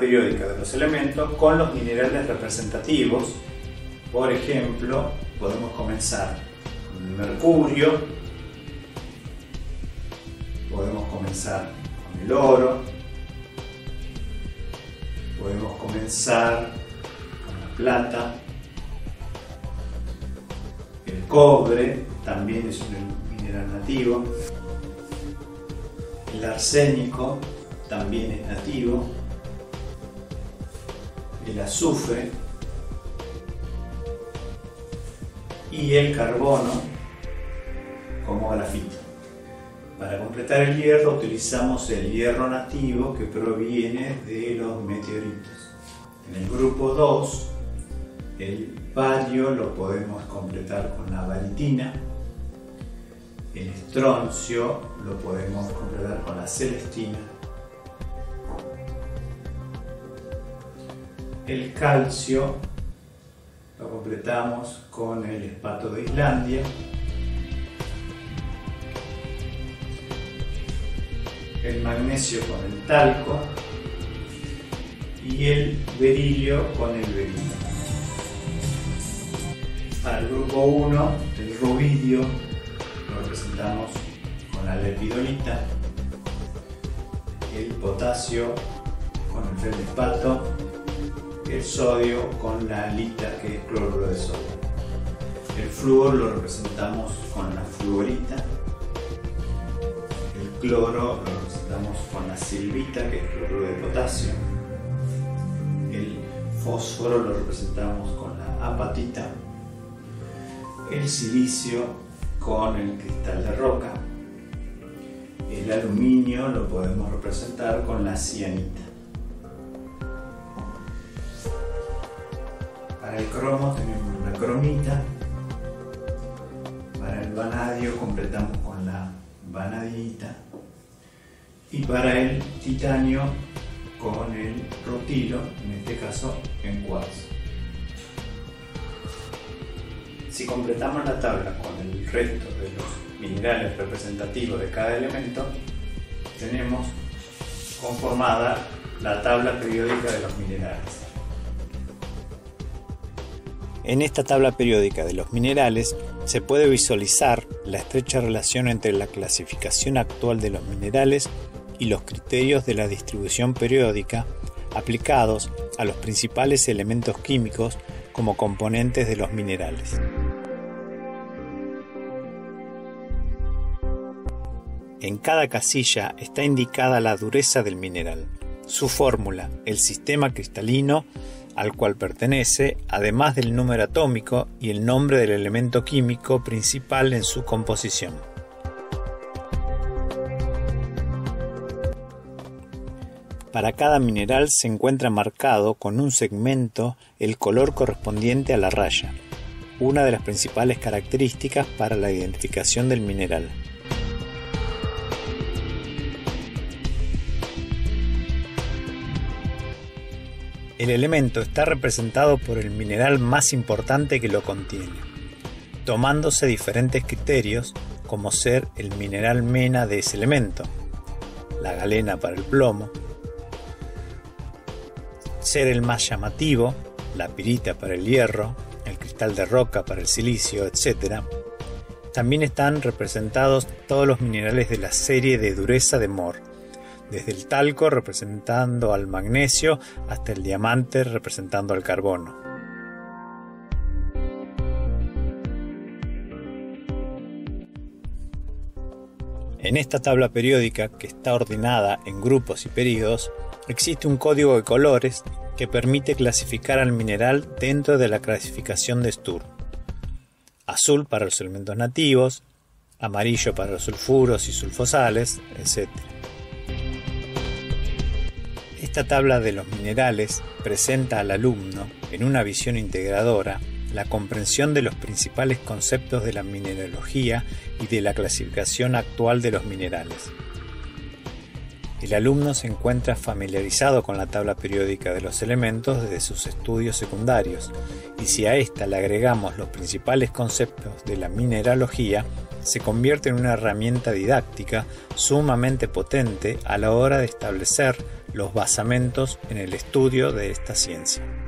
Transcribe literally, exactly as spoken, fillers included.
periódica de los elementos con los minerales representativos. Por ejemplo, podemos comenzar con el mercurio, podemos comenzar con el oro, podemos comenzar con la plata, el cobre también es un mineral nativo, el arsénico también es nativo, el azufre y el carbono como grafito. Para completar el hierro utilizamos el hierro nativo que proviene de los meteoritos. En el grupo dos, el bario lo podemos completar con la baritina, el estroncio lo podemos completar con la celestina, el calcio lo completamos con el espato de Islandia, el magnesio con el talco y el berilio con el berilio. Para el grupo uno, el rubidio lo representamos con la lepidolita, el potasio con el feldespato, el sodio con la halita, que es cloruro de sodio. El flúor lo representamos con la fluorita, el cloro lo representamos con la silvita, que es cloruro de potasio, el fósforo lo representamos con la apatita, el silicio con el cristal de roca, el aluminio lo podemos representar con la cianita. Para el cromo tenemos la cromita, para el vanadio completamos con la vanadita y para el titanio con el rutilo, en este caso en cuarzo. Si completamos la tabla con el resto de los minerales representativos de cada elemento, tenemos conformada la tabla periódica de los minerales. En esta tabla periódica de los minerales se puede visualizar la estrecha relación entre la clasificación actual de los minerales y los criterios de la distribución periódica aplicados a los principales elementos químicos como componentes de los minerales. En cada casilla está indicada la dureza del mineral, su fórmula, el sistema cristalino al cual pertenece, además del número atómico y el nombre del elemento químico principal en su composición. Para cada mineral se encuentra marcado con un segmento el color correspondiente a la raya, una de las principales características para la identificación del mineral. El elemento está representado por el mineral más importante que lo contiene, tomándose diferentes criterios como ser el mineral mena de ese elemento, la galena para el plomo, ser el más llamativo, la pirita para el hierro, el cristal de roca para el silicio, etcétera. También están representados todos los minerales de la serie de dureza de Mohs, desde el talco representando al magnesio hasta el diamante representando al carbono. En esta tabla periódica, que está ordenada en grupos y períodos, existe un código de colores que permite clasificar al mineral dentro de la clasificación de Sturm. Azul para los elementos nativos, amarillo para los sulfuros y sulfosales, etcétera. Esta tabla de los minerales presenta al alumno, en una visión integradora, la comprensión de los principales conceptos de la mineralogía y de la clasificación actual de los minerales. El alumno se encuentra familiarizado con la tabla periódica de los elementos desde sus estudios secundarios, y si a esta le agregamos los principales conceptos de la mineralogía, se convierte en una herramienta didáctica sumamente potente a la hora de establecer los basamentos en el estudio de esta ciencia.